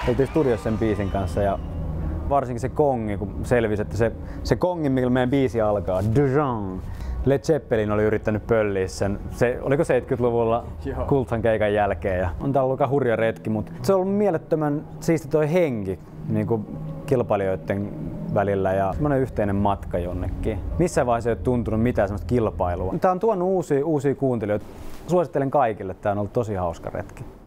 oltiin studiossa sen biisin kanssa ja varsinkin se kongi, kun selvisi, että se kongi, millä meidän biisi alkaa, Dujon. Led Zeppelin oli yrittänyt pölliä sen, oliko 70-luvulla Kultsan keikan jälkeen ja on tää ollut aika hurja retki, mutta se on ollut mielettömän siisti toi henki niin kuin kilpailijoiden välillä ja semmoinen yhteinen matka jonnekin. Missään vaiheessa ei ole tuntunut mitään semmoista kilpailua. Tää on tuonut uusia kuuntelijoita. Suosittelen kaikille, tää on ollut tosi hauska retki.